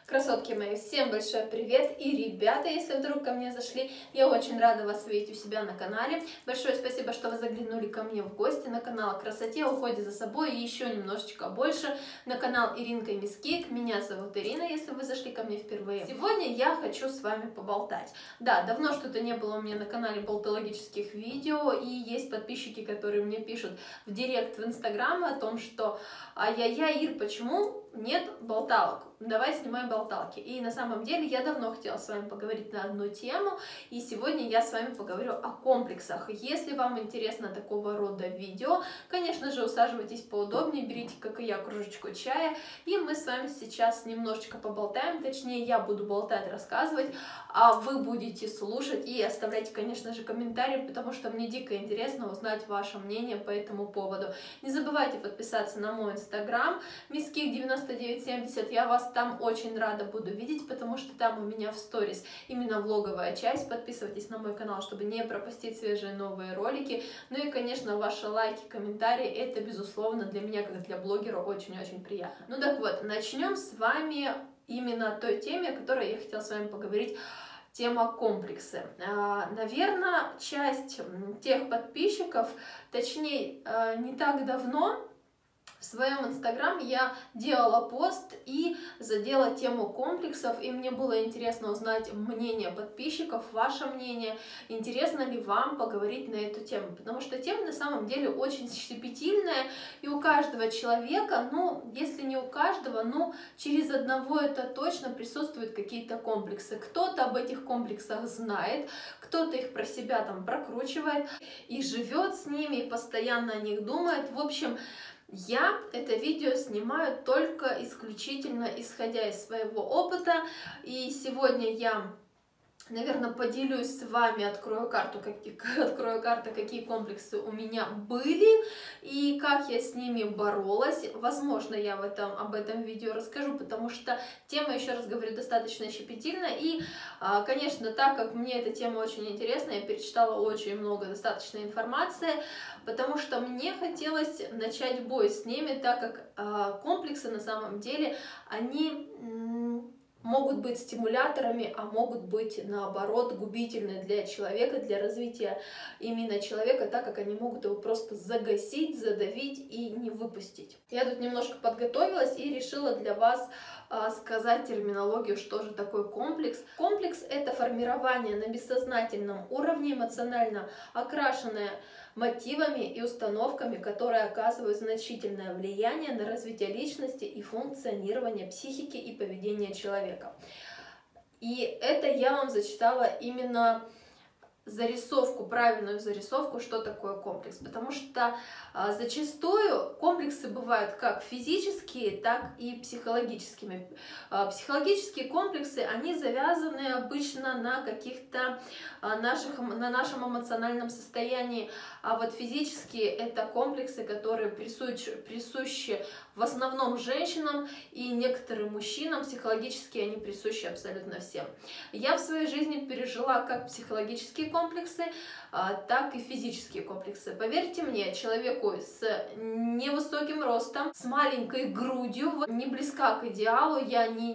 Красотки мои, всем большой привет! И ребята, если вдруг ко мне зашли, я очень рада вас видеть у себя на канале. Большое спасибо, что вы заглянули ко мне в гости на канал о красоте, уходе за собой и еще немножечко больше на канал Иринка Мисс Кейк. Меня зовут Ирина, если вы зашли ко мне впервые. Сегодня я хочу с вами поболтать. Да, давно что-то не было у меня на канале болтологических видео, и есть подписчики, которые мне пишут в директ в Инстаграм о том, что ай-яй-яй, Ир, почему нет болталок? Давай снимаем болталки. И на самом деле я давно хотела с вами поговорить на одну тему, и сегодня я с вами поговорю о комплексах. Если вам интересно такого рода видео, конечно же, усаживайтесь поудобнее, берите, как и я, кружечку чая, и мы с вами сейчас немножечко поболтаем, точнее, я буду болтать, рассказывать, а вы будете слушать, и оставляйте, конечно же, комментарии, потому что мне дико интересно узнать ваше мнение по этому поводу. Не забывайте подписаться на мой инстаграм, misskik9970, я вас там очень рада буду видеть, потому что там у меня в сторис именно влоговая часть. Подписывайтесь на мой канал, чтобы не пропустить свежие новые ролики. Ну и, конечно, ваши лайки, комментарии, это, безусловно, для меня, как для блогера, очень-очень приятно. Ну так вот, начнем с вами именно той теме, о которой я хотела с вами поговорить. Тема комплексы. Наверное, часть тех подписчиков, точнее, не так давно, в своем инстаграм я делала пост и задела тему комплексов, и мне было интересно узнать мнение подписчиков, ваше мнение, интересно ли вам поговорить на эту тему, потому что тема на самом деле очень щепетильная, и у каждого человека, ну, если не у каждого, но через одного это точно присутствуют какие-то комплексы. Кто-то об этих комплексах знает, кто-то их про себя там прокручивает и живет с ними, и постоянно о них думает. В общем, я это видео снимаю только исключительно исходя из своего опыта, и сегодня я, наверное, поделюсь с вами, открою карту, какие комплексы у меня были и как я с ними боролась. Возможно, я об этом видео расскажу, потому что тема, еще раз говорю, достаточно щепетильная. И, конечно, так как мне эта тема очень интересна, я перечитала очень много достаточной информации, потому что мне хотелось начать бой с ними, так как комплексы на самом деле, они могут быть стимуляторами, а могут быть, наоборот, губительны для человека, для развития именно человека, так как они могут его просто загасить, задавить и не выпустить. Я тут немножко подготовилась и решила для вас сказать терминологию, что же такое комплекс. Комплекс — это формирование на бессознательном уровне, эмоционально окрашенное мотивами и установками, которые оказывают значительное влияние на развитие личности и функционирование психики и поведения человека. И это я вам зачитала именно зарисовку, правильную зарисовку, что такое комплекс, потому что зачастую комплексы бывают как физические, так и психологическими. Психологические комплексы, они завязаны обычно на каких-то на нашем эмоциональном состоянии, а вот физические — это комплексы, которые присущи в основном женщинам и некоторым мужчинам. Психологические они присущи абсолютно всем. Я в своей жизни пережила как психологические комплексы, так и физические комплексы. Поверьте мне, человеку с невысоким ростом, с маленькой грудью, не близка к идеалу, я не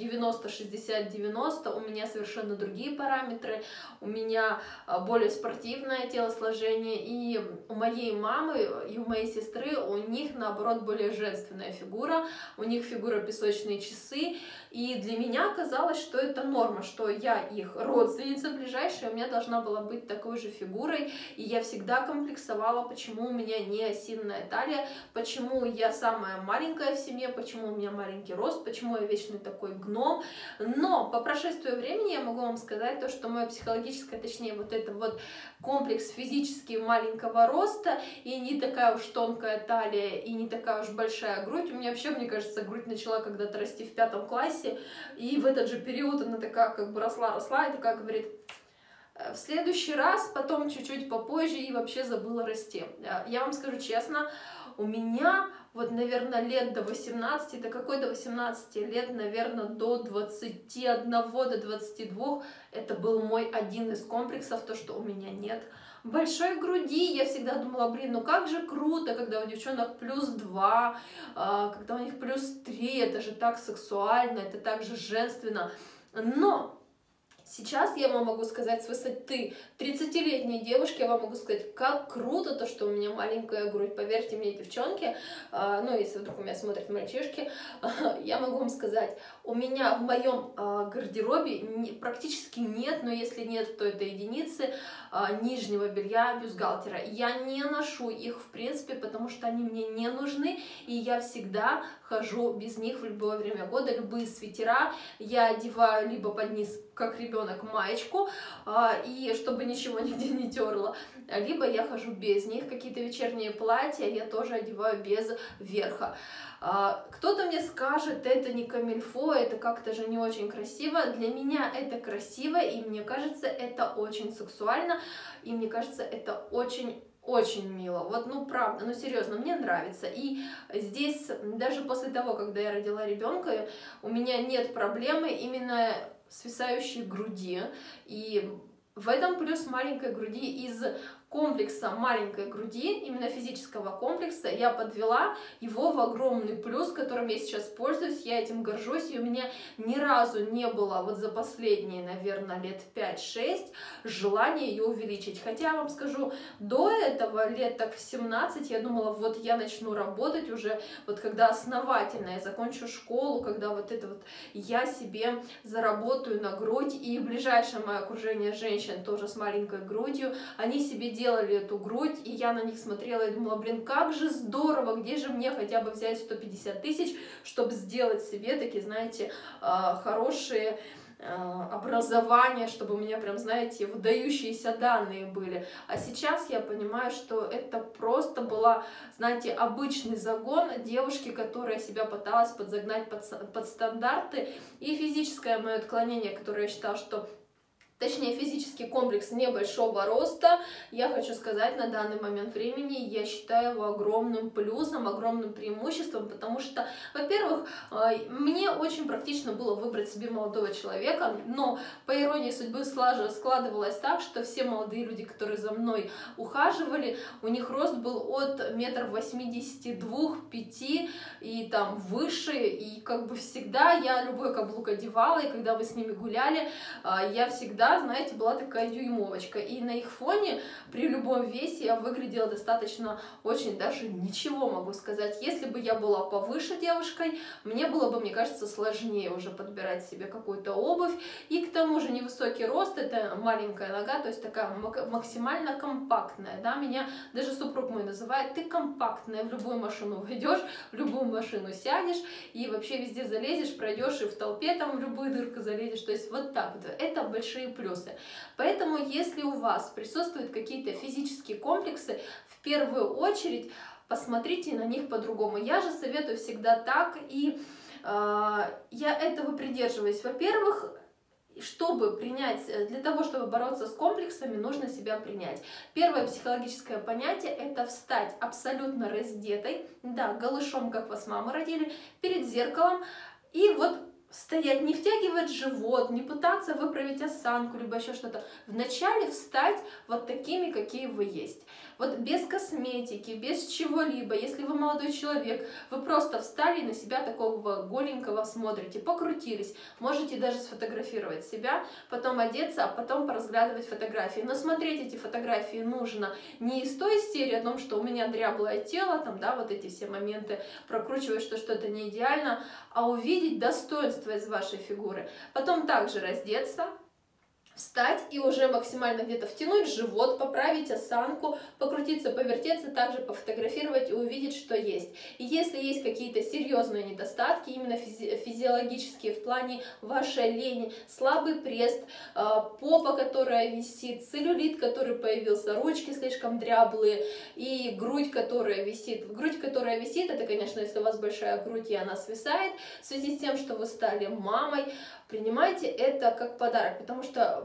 90-60-90, у меня совершенно другие параметры, у меня более спортивное телосложение, и у моей мамы и у моей сестры, у них, наоборот, более женственная фигура, у них фигура песочные часы, и для меня казалось, что это норма, что я их родственница ближайшая, у меня должна была быть такой же фигурой, и я всегда комплексовала, почему у меня не осиная талия, почему я самая маленькая в семье, почему у меня маленький рост, почему я вечный такой гном. Но по прошествию времени я могу вам сказать то, что мое психологическое, точнее вот это вот комплекс физически маленького роста, и не такая уж тонкая талия, и не такая уж большая грудь. У меня вообще, мне кажется, грудь начала когда-то расти в 5 классе, и в этот же период она такая как бы росла, и такая говорит: в следующий раз, потом чуть-чуть попозже, и вообще забыла расти. Я вам скажу честно, у меня вот, наверное, лет до 18, до какой до 18 лет, наверное, до 21, до 22, это был мой один из комплексов, то, что у меня нет большой груди. Я всегда думала, блин, ну как же круто, когда у девчонок +2, когда у них +3, это же так сексуально, это так же женственно. Но сейчас я вам могу сказать, с высоты 30-летней девушки, я вам могу сказать, как круто то, что у меня маленькая грудь. Поверьте мне, девчонки, ну, если вдруг у меня смотрят мальчишки, я могу вам сказать, у меня в моем гардеробе практически нет, но если нет, то это единицы нижнего белья, бюстгальтера. Я не ношу их, в принципе, потому что они мне не нужны, и я всегда хожу без них в любое время года. Любые свитера я одеваю либо под низ, как ребенок, маечку, и чтобы ничего нигде не терло, либо я хожу без них. Какие-то вечерние платья я тоже одеваю без верха. Кто-то мне скажет, это не камильфо, это как-то же не очень красиво. Для меня это красиво, и мне кажется, это очень сексуально, и мне кажется, это очень мило. Вот, ну, правда, ну, серьезно, мне нравится. И здесь, даже после того, когда я родила ребенка, у меня нет проблемы именно свисающей груди. И в этом плюс маленькой груди. Из комплекса маленькой груди, именно физического комплекса, я подвела его в огромный плюс, которым я сейчас пользуюсь, я этим горжусь, и у меня ни разу не было вот за последние, наверное, лет 5-6 желания ее увеличить. Хотя я вам скажу, до этого, лет так в 17, я думала, вот я начну работать уже, вот когда основательно я закончу школу, когда вот это вот я себе заработаю на грудь, и ближайшее мое окружение женщин тоже с маленькой грудью, они себе делали эту грудь, и я на них смотрела и думала, блин, как же здорово, где же мне хотя бы взять 150 тысяч, чтобы сделать себе такие, знаете, хорошие образования, чтобы у меня прям, знаете, выдающиеся данные были. А сейчас я понимаю, что это просто была, знаете, обычный загон девушки, которая себя пыталась подзагнать под стандарты, и физическое мое отклонение, которое я считала, что точнее, физический комплекс небольшого роста, я хочу сказать, на данный момент времени я считаю его огромным плюсом, огромным преимуществом, потому что, во-первых, мне очень практично было выбрать себе молодого человека, но по иронии судьбы складывалось так, что все молодые люди, которые за мной ухаживали, у них рост был от 1,82 м, 5 и там выше, и как бы всегда я любой каблук одевала, и когда вы с ними гуляли, я всегда, знаете, была такая дюймовочка, и на их фоне при любом весе я выглядела достаточно очень даже ничего, могу сказать. Если бы я была повыше девушкой, мне было бы, мне кажется, сложнее уже подбирать себе какую-то обувь, и к тому же невысокий рост, это маленькая нога, то есть такая максимально компактная, да, меня даже супруг мой называет, ты компактная, в любую машину войдешь, в любую машину сядешь, и вообще везде залезешь, пройдешь, и в толпе там в любую дырку залезешь, то есть вот так вот, это большие плюсы. Поэтому, если у вас присутствуют какие-то физические комплексы, в первую очередь посмотрите на них по-другому. Я же советую всегда так, и я этого придерживаюсь. Во-первых, чтобы принять, для того, чтобы бороться с комплексами, нужно себя принять. Первое психологическое понятие – это встать абсолютно раздетой, да, голышом, как вас мамы родили, перед зеркалом, и вот стоять, не втягивать живот, не пытаться выправить осанку, либо еще что-то. Вначале встать вот такими, какие вы есть. Вот без косметики, без чего-либо. Если вы молодой человек, вы просто встали и на себя такого голенького смотрите, покрутились. Можете даже сфотографировать себя, потом одеться, а потом поразглядывать фотографии. Но смотреть эти фотографии нужно не из той серии о том, что у меня дряблое тело, там, да, вот эти все моменты, прокручивать, что что-то не идеально, а увидеть достоинство из вашей фигуры. Потом также раздеться, встать и уже максимально где-то втянуть живот, поправить осанку, покрутиться, повертеться, также пофотографировать и увидеть, что есть. И если есть какие-то серьезные недостатки, именно физиологические в плане вашей лени, слабый пресс, попа, которая висит, целлюлит, который появился, ручки слишком дряблые и грудь, которая висит. Грудь, которая висит, это, конечно, если у вас большая грудь и она свисает, в связи с тем, что вы стали мамой, принимайте это как подарок, потому что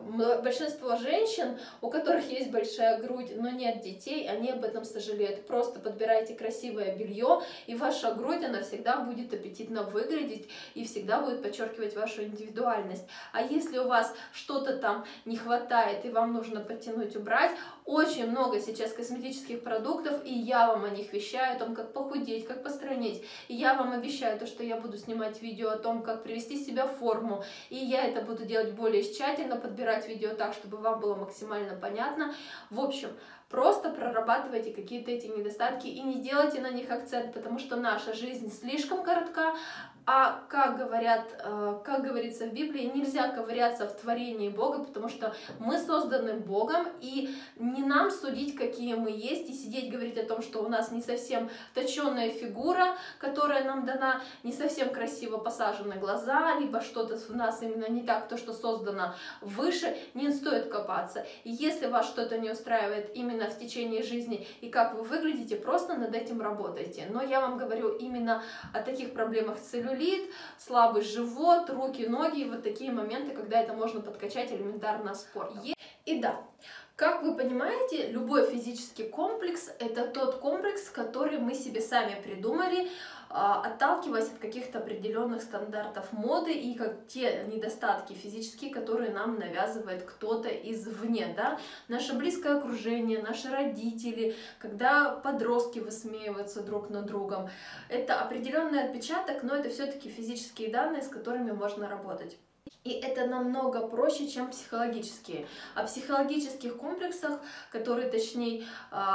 большинство женщин, у которых есть большая грудь, но нет детей, они об этом сожалеют. Просто подбирайте красивое белье, и ваша грудь, она всегда будет аппетитно выглядеть и всегда будет подчеркивать вашу индивидуальность. А если у вас что-то там не хватает и вам нужно подтянуть, убрать, очень много сейчас косметических продуктов, и я вам о них вещаю, о том, как похудеть, как постройнеть. И я вам обещаю, то, что я буду снимать видео о том, как привести себя в форму. И я это буду делать более тщательно, подбирать видео так, чтобы вам было максимально понятно. В общем, просто прорабатывайте какие-то эти недостатки и не делайте на них акцент, потому что наша жизнь слишком коротка, а как говорится в Библии, нельзя ковыряться в творении Бога, потому что мы созданы Богом, и не нам судить, какие мы есть, и сидеть говорить о том, что у нас не совсем точенная фигура, которая нам дана, не совсем красиво посажены глаза, либо что-то в нас именно не так, то, что создано выше, не стоит копаться. И если вас что-то не устраивает именно в течение жизни и как вы выглядите, просто над этим работайте. Но я вам говорю именно о таких проблемах: целлюлит, слабый живот, руки, ноги, и вот такие моменты, когда это можно подкачать элементарно спортом. И да, как вы понимаете, любой физический комплекс – это тот комплекс, который мы себе сами придумали, отталкиваясь от каких-то определенных стандартов моды и как те недостатки физические, которые нам навязывает кто-то извне, да? Наше близкое окружение, наши родители, когда подростки высмеиваются друг над другом. Это определенный отпечаток, но это все-таки физические данные, с которыми можно работать. И это намного проще, чем психологические. О психологических комплексах, которые, точнее,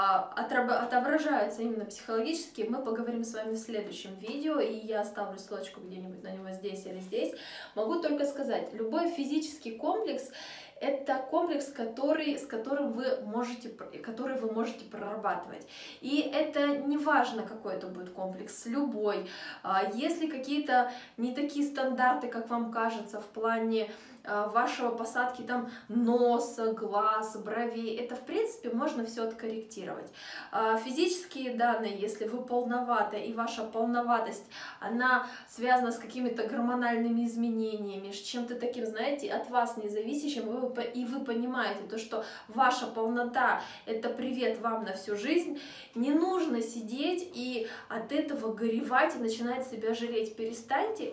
отображаются именно психологически, мы поговорим с вами в следующем видео, и я оставлю ссылочку где-нибудь на него здесь или здесь. Могу только сказать, любой физический комплекс – это комплекс, который вы можете прорабатывать. И это не важно, какой это будет комплекс, любой. Если какие-то не такие стандарты, как вам кажется, в плане вашего посадки там носа, глаз, бровей, это в принципе можно все откорректировать. Физические данные, если вы полноваты и ваша полноватость, она связана с какими-то гормональными изменениями, с чем-то таким, знаете, от вас независящим, и вы понимаете то, что ваша полнота – это привет вам на всю жизнь, не нужно сидеть и от этого горевать и начинать себя жалеть. Перестать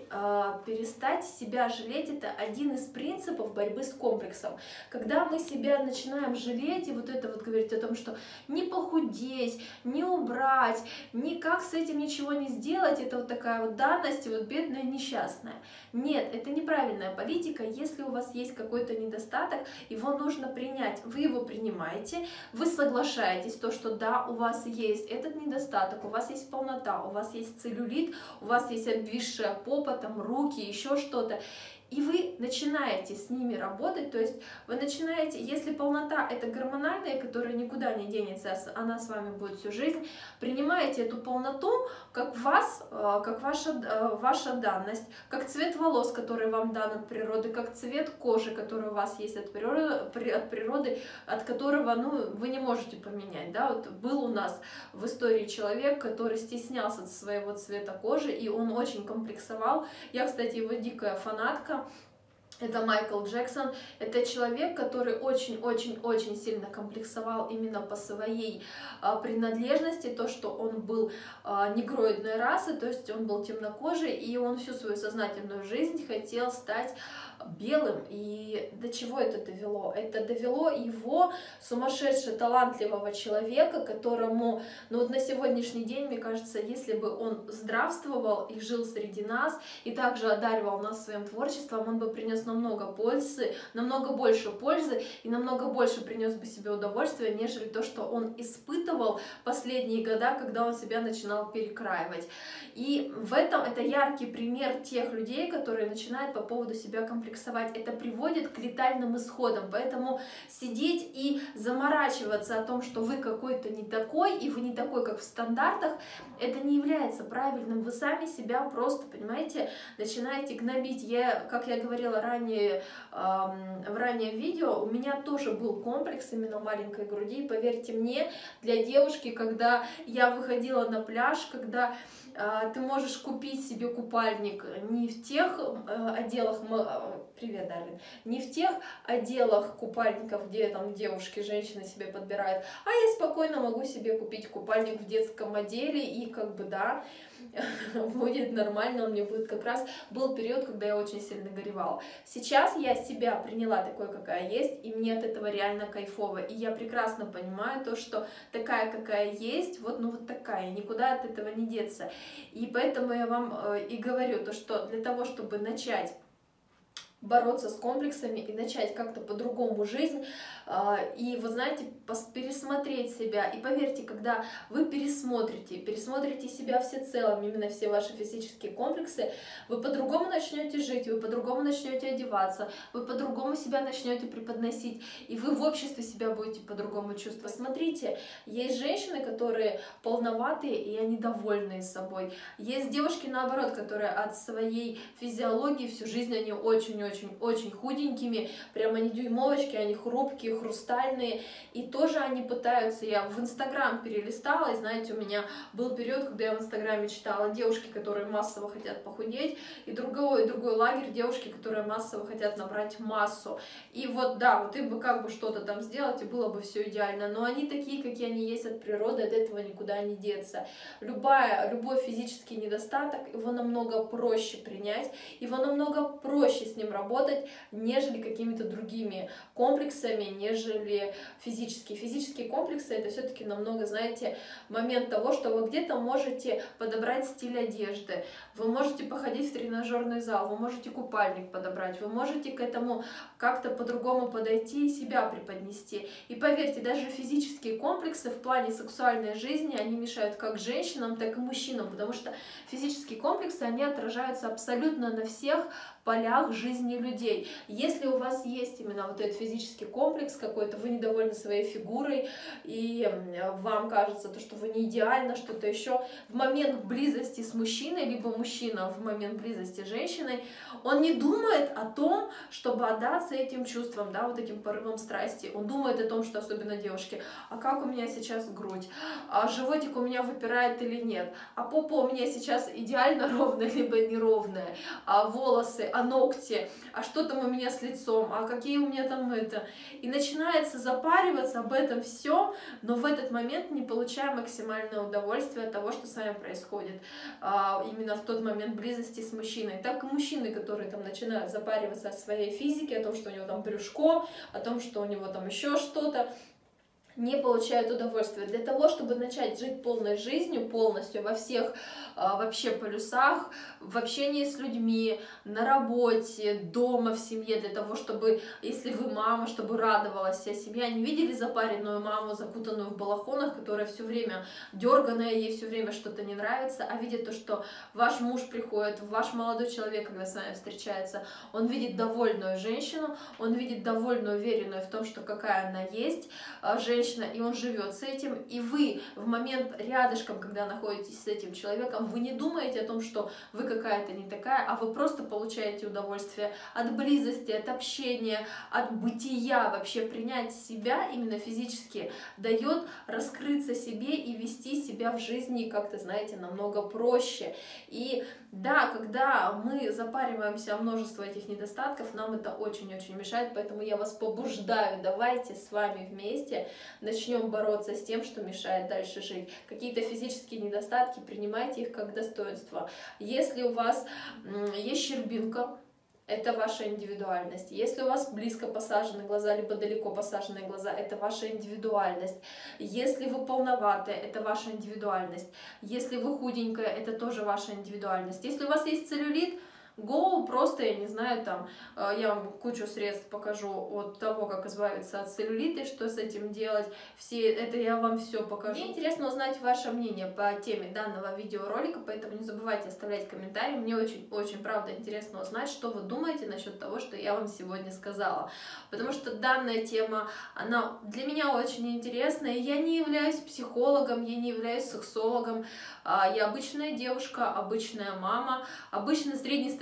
себя жалеть – это один из принципов борьбы с комплексом. Когда мы себя начинаем жалеть и вот это вот говорить о том, что не похудеть, не убрать, никак с этим ничего не сделать, это вот такая вот данность, вот бедная несчастная. Нет, это неправильная политика. Если у вас есть какой-то недостаток, его нужно принять. Вы его принимаете, вы соглашаетесь, то, что да, у вас есть этот недостаток, у вас есть полнота, у вас есть целлюлит, у вас есть обвисшая попа, там руки, еще что-то. И вы начинаете с ними работать, то есть вы начинаете, если полнота это гормональная, которая никуда не денется, она с вами будет всю жизнь, принимаете эту полноту как ваша данность, как цвет волос, который вам дан от природы, как цвет кожи, который у вас есть от природы, от которого вы не можете поменять. Да? Вот был у нас в истории человек, который стеснялся своего цвета кожи, и он очень комплексовал. Я, кстати, его дикая фанатка. Это Майкл Джексон. Это человек, который очень-очень-очень сильно комплексовал именно по своей принадлежности, то, что он был негроидной расы, то есть он был темнокожий, и он всю свою сознательную жизнь хотел стать белым. И до чего это довело? Это довело его, сумасшедшего, талантливого человека, которому, вот на сегодняшний день, мне кажется, если бы он здравствовал и жил среди нас, и также одаривал нас своим творчеством, он бы принес намного пользы, намного больше пользы, и намного больше принес бы себе удовольствия, нежели то, что он испытывал последние года, когда он себя начинал перекраивать. И в этом это яркий пример тех людей, которые начинают по поводу себя комплексовать. Это приводит к летальным исходам. Поэтому сидеть и заморачиваться о том, что вы какой-то не такой, и вы не такой, как в стандартах, это не является правильным. Вы сами себя просто, понимаете, начинаете гнобить. Как я говорила ранее, в раннем видео, у меня тоже был комплекс именно маленькой груди. Поверьте мне, для девушки, когда я выходила на пляж, когда ты можешь купить себе купальник не в тех отделах, привет, Дарвин, не в тех отделах купальников, где там девушки, женщины себе подбирают, а я спокойно могу себе купить купальник в детском отделе, и как бы, да, будет нормально, он мне будет как раз... Был период, когда я очень сильно горевала. Сейчас я себя приняла такой, какая есть, и мне от этого реально кайфово. И я прекрасно понимаю то, что такая, какая есть, вот, ну вот такая, никуда от этого не деться. И поэтому я вам и говорю то, что для того, чтобы начать бороться с комплексами и начать как-то по-другому жизнь, и, вы знаете, пересмотреть себя. И поверьте, когда вы пересмотрите себя всецело, именно все ваши физические комплексы, вы по-другому начнете жить, вы по-другому начнете одеваться, вы по-другому себя начнете преподносить, и вы в обществе себя будете по-другому чувствовать. Смотрите, есть женщины, которые полноватые, и они довольны собой. Есть девушки, наоборот, которые от своей физиологии всю жизнь они очень худенькими, прямо не дюймовочки, они хрупкие, хрустальные, и тоже они пытаются, я в Инстаграм перелистала, и знаете, у меня был период, когда я в Инстаграме читала девушки, которые массово хотят похудеть, и другой лагерь девушки, которые массово хотят набрать массу, и вот, да, вот им бы как бы что-то там сделать, и было бы все идеально, но они такие, какие они есть от природы, от этого никуда не деться. Любой физический недостаток, его намного проще принять, его намного проще с ним работать, нежели какими-то другими комплексами, нежели физические. Физические комплексы — это все-таки намного, знаете, момент того, что вы где-то можете подобрать стиль одежды, вы можете походить в тренажерный зал, вы можете купальник подобрать, вы можете к этому как-то по-другому подойти и себя преподнести. И поверьте, даже физические комплексы в плане сексуальной жизни, они мешают как женщинам, так и мужчинам, потому что физические комплексы, они отражаются абсолютно на всех полях жизни людей. Если у вас есть именно вот этот физический комплекс какой-то, вы недовольны своей фигурой, и вам кажется, то, что вы не идеально, что-то еще, в момент близости с мужчиной, либо мужчина в момент близости с женщиной, он не думает о том, чтобы отдаться этим чувствам, да, вот этим порывам страсти. Он думает о том, что, особенно девушки, а как у меня сейчас грудь, а животик у меня выпирает или нет, а попа у меня сейчас идеально ровная, либо неровная, а волосы, а ногти, а что там у меня с лицом, а какие у меня там это. И начинается запариваться об этом все, но в этот момент не получая максимальное удовольствие от того, что с вами происходит, именно в тот момент близости с мужчиной. Так и мужчины, которые там начинают запариваться о своей физике, о том, что у него там брюшко, о том, что у него там еще что-то, не получают удовольствия. Для того, чтобы начать жить полной жизнью, полностью, во всех вообще полюсах, в общении с людьми, на работе, дома, в семье, для того, чтобы, если вы мама, чтобы радовалась вся семья, не видели запаренную маму, закутанную в балахонах, которая все время дерганая, ей все время что-то не нравится, а видит то, что ваш муж приходит, ваш молодой человек, когда с вами встречается, он видит довольную женщину, он видит довольную, уверенную в том, что какая она есть, женщина, и он живет с этим, и вы в момент рядышком, когда находитесь с этим человеком, вы не думаете о том, что вы какая-то не такая, а вы просто получаете удовольствие от близости, от общения, от бытия, вообще принять себя именно физически дает раскрыться себе и вести себя в жизни как-то, знаете, намного проще. И да, когда мы запариваемся о множестве этих недостатков, нам это очень-очень мешает, поэтому я вас побуждаю, давайте с вами вместе начнем бороться с тем, что мешает дальше жить. Какие-то физические недостатки, принимайте их как достоинство. Если у вас есть щербинка, это ваша индивидуальность. Если у вас близко посажены глаза, либо далеко посаженные глаза, это ваша индивидуальность. Если вы полноватая, это ваша индивидуальность. Если вы худенькая, это тоже ваша индивидуальность. Если у вас есть целлюлит, просто, я не знаю, там, я вам кучу средств покажу от того, как избавиться от целлюлита, что с этим делать, это я вам все покажу. Мне интересно узнать ваше мнение по теме данного видеоролика, поэтому не забывайте оставлять комментарии, мне очень, правда, интересно узнать, что вы думаете насчет того, что я вам сегодня сказала, потому что данная тема, она для меня очень интересная, я не являюсь психологом, я не являюсь сексологом, я обычная девушка, обычная мама, обычный среднестатистический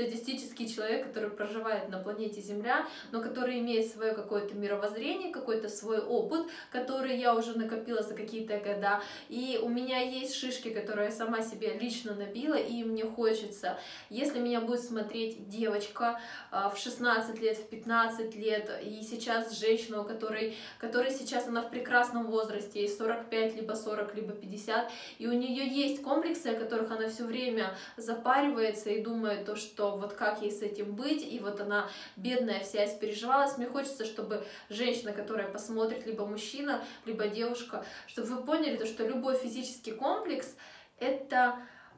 среднестатистический человек, который проживает на планете Земля, но который имеет свое какое-то мировоззрение, какой-то свой опыт, который я уже накопила за какие-то года. И у меня есть шишки, которые я сама себе лично набила, и мне хочется, если меня будет смотреть девочка в 16 лет, в 15 лет, и сейчас женщина, у которой сейчас она в прекрасном возрасте, ей 45, либо 40, либо 50, и у нее есть комплексы, о которых она все время запаривается и думает, то, что вот как ей с этим быть, и вот она бедная вся испереживалась. Мне хочется, чтобы женщина, которая посмотрит, либо мужчина, либо девушка, чтобы вы поняли, то, что любой физический комплекс — это...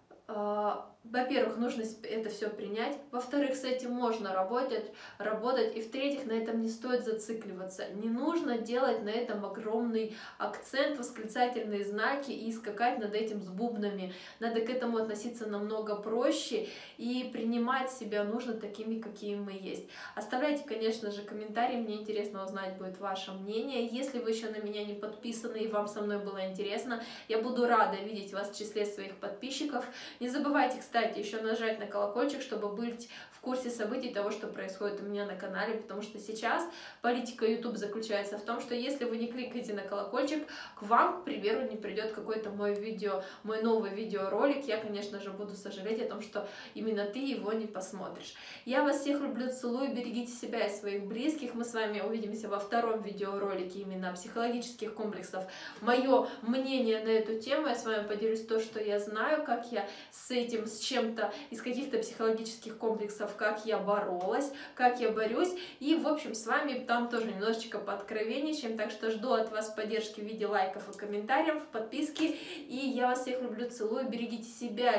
Во-первых, нужно это все принять, во-вторых, с этим можно работать, и в-третьих, на этом не стоит зацикливаться, не нужно делать на этом огромный акцент, восклицательные знаки и скакать над этим с бубнами, надо к этому относиться намного проще и принимать себя нужно такими, какими мы есть. Оставляйте, конечно же, комментарии, мне интересно узнать будет ваше мнение, если вы еще на меня не подписаны и вам со мной было интересно, я буду рада видеть вас в числе своих подписчиков. Не забывайте, кстати, еще нажать на колокольчик, чтобы быть в курсе событий того, что происходит у меня на канале, потому что сейчас политика YouTube заключается в том, что если вы не кликаете на колокольчик, к вам, к примеру, не придет какой-то мой новый видеоролик, я, конечно же, буду сожалеть о том, что именно ты его не посмотришь. Я вас всех люблю, целую, берегите себя и своих близких, мы с вами увидимся во втором видеоролике именно психологических комплексов. Мое мнение на эту тему, я с вами поделюсь то, что я знаю, как я с этим, с чем-то из каких-то психологических комплексов, как я боролась, как я борюсь, и, в общем, с вами там тоже немножечко пооткровенничаем, так что жду от вас поддержки в виде лайков и комментариев, подписки, и я вас всех люблю, целую, берегите себя,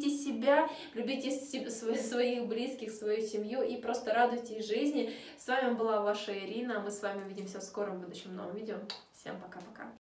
любите своих близких, свою семью и просто радуйтесь жизни. С вами была ваша Ирина, мы с вами увидимся в скором будущем новом видео. Всем пока-пока.